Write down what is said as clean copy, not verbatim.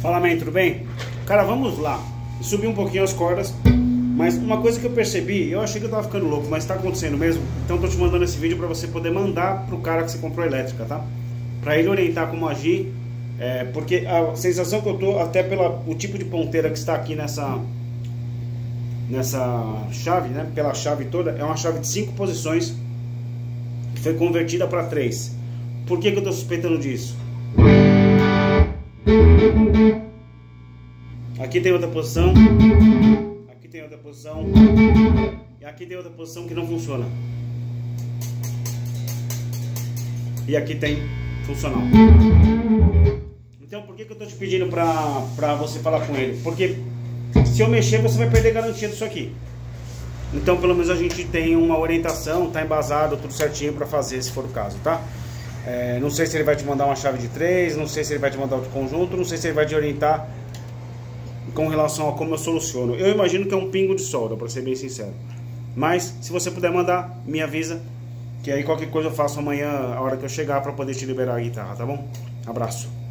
Fala, man, tudo bem? Cara, vamos lá. Subi um pouquinho as cordas, mas uma coisa que eu percebi, eu achei que eu tava ficando louco, mas tá acontecendo mesmo. Então tô te mandando esse vídeo pra você poder mandar pro cara que você comprou a elétrica, tá? Pra ele orientar como agir, porque a sensação que eu tô, até pelo tipo de ponteira que está aqui nessa chave, né? Pela chave toda, é uma chave de 5 posições que foi convertida para 3. Por que eu tô suspeitando disso? Aqui tem outra posição, aqui tem outra posição e aqui tem outra posição que não funciona. E aqui tem funcional. Então por que eu tô te pedindo pra você falar com ele? Porque se eu mexer você vai perder garantia disso aqui. Então pelo menos a gente tem uma orientação, tá embasado, tudo certinho pra fazer se for o caso, tá? Não sei se ele vai te mandar uma chave de 3, não sei se ele vai te mandar outro conjunto, não sei se ele vai te orientar com relação a como eu soluciono. Eu imagino que é um pingo de solda, para ser bem sincero. Mas se você puder mandar, me avisa, que aí qualquer coisa eu faço amanhã, a hora que eu chegar, para poder te liberar a guitarra, tá bom? Abraço.